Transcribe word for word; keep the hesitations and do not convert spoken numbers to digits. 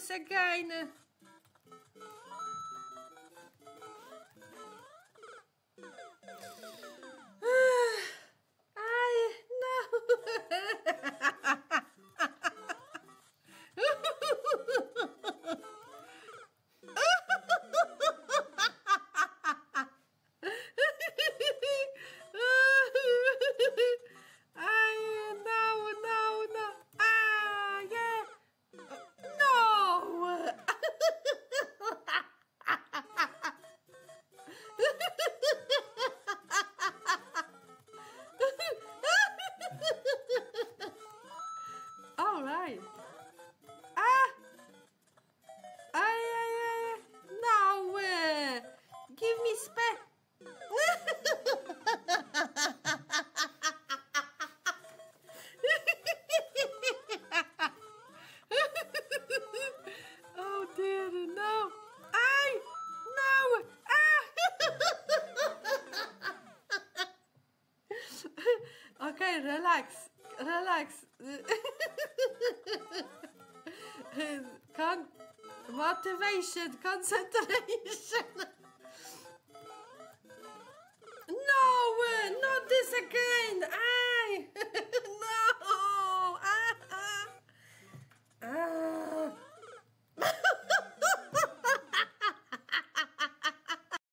this again. I know. All right. Ah! Ay, ay, ay. No! Uh, give me space. Oh dear, no. Ay! No! Ah! Okay, relax. Relax. Con motivation, concentration.